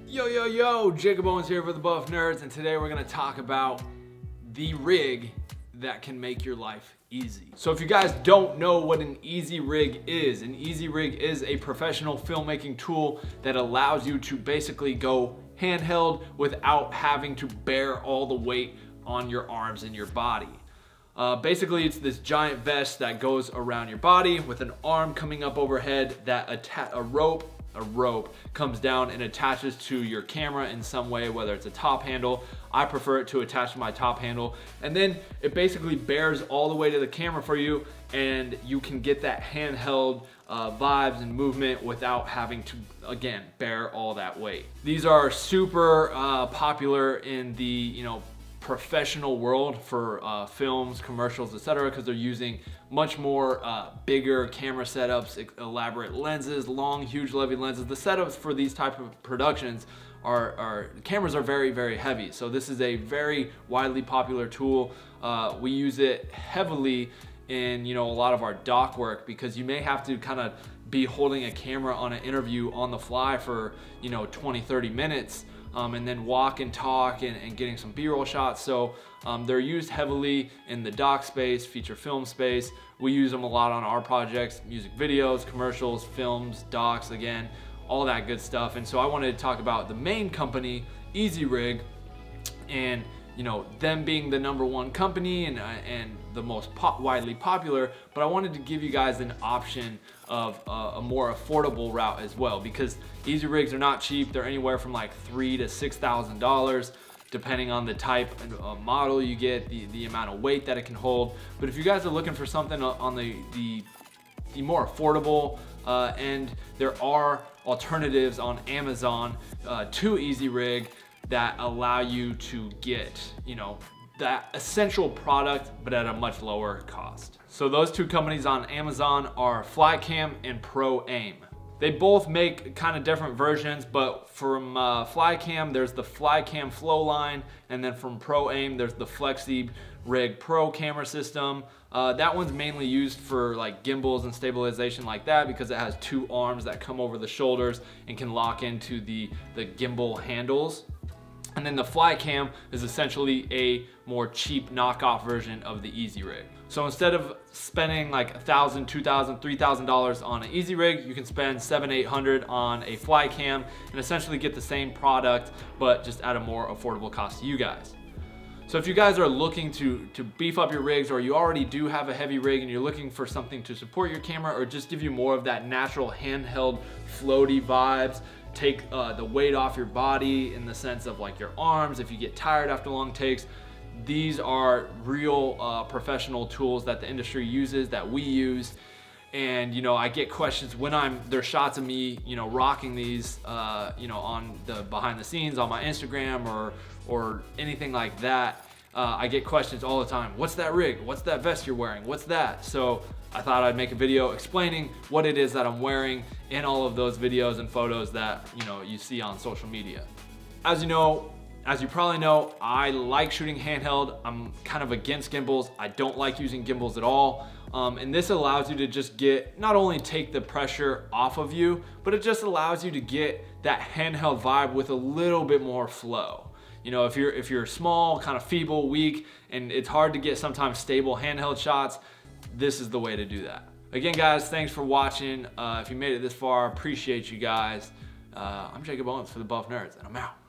Yo, Jakob Owens here for the Buff Nerds, and today we're gonna talk about the rig that can make your life easy. So if you guys don't know what an easy rig is a professional filmmaking tool that allows you to basically go handheld without having to bear all the weight on your arms and your body. Basically, it's this giant vest that goes around your body with an arm coming up overhead that a rope comes down and attaches to your camera in some way, whether it's a top handle. I prefer it to attach to my top handle. And then it basically bears all the way to the camera for you, and you can get that handheld vibes and movement without having to, again, bear all that weight. These are super popular in the, professional world for films, commercials, etc., because they're using much more bigger camera setups, elaborate lenses, long, huge, heavy lenses. The setups for these type of productions the cameras are very, very heavy. So this is a very widely popular tool. We use it heavily in a lot of our doc work, because you may have to kind of be holding a camera on an interview on the fly for 20-30 minutes. And then walk and talk and getting some B-roll shots. So they're used heavily in the doc space, feature film space. We use them a lot on our projects, music videos, commercials, films, docs, again, all that good stuff. And so I wanted to talk about the main company, Easy Rig, and them being the #1 company and the most widely popular, but I wanted to give you guys an option of a more affordable route as well, because Easy Rigs are not cheap. They're anywhere from like $3,000 to $6,000 depending on the type of model you get, the amount of weight that it can hold. But if you guys are looking for something on the more affordable end, there are alternatives on Amazon to Easy Rig that allow you to get, that essential product, but at a much lower cost. So those two companies on Amazon are FlyCam and Pro Aim. They both make kind of different versions, but from FlyCam, there's the FlyCam Flow line, and then from Pro Aim, there's the Flexi Rig Pro camera system. That one's mainly used for like gimbals and stabilization like that, because it has two arms that come over the shoulders and can lock into the gimbal handles. And then the FlyCam is essentially a more cheap knockoff version of the Easy Rig. So instead of spending like $1,000, $2,000, $3,000 on an Easy Rig, you can spend $700, $800 on a FlyCam and essentially get the same product, but just at a more affordable cost to you guys. So if you guys are looking to beef up your rigs, or you already do have a heavy rig and you're looking for something to support your camera or just give you more of that natural handheld floaty vibes, take the weight off your body in the sense of like your arms if you get tired after long takes, these are real professional tools that the industry uses, that we use. And I get questions when there's shots of me rocking these on the behind the scenes on my Instagram or anything like that. I get questions all the time. What's that rig? What's that vest you're wearing? What's that? So I thought I'd make a video explaining what it is that I'm wearing in all of those videos and photos that you see on social media. As you probably know, I like shooting handheld. I'm kind of against gimbals. I don't like using gimbals at all. And this allows you to just not only take the pressure off of you, but it just allows you to get that handheld vibe with a little bit more flow. If you're small, kind of feeble, weak, and it's hard to get sometimes stable handheld shots, this is the way to do that. Again, guys, thanks for watching. If you made it this far, appreciate you guys. I'm Jakob Owens for the Buff Nerds, and I'm out.